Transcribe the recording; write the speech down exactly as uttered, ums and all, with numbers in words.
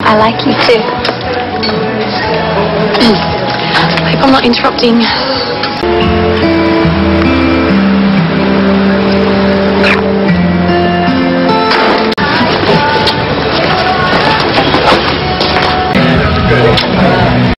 I like you too. I hope I'm not interrupting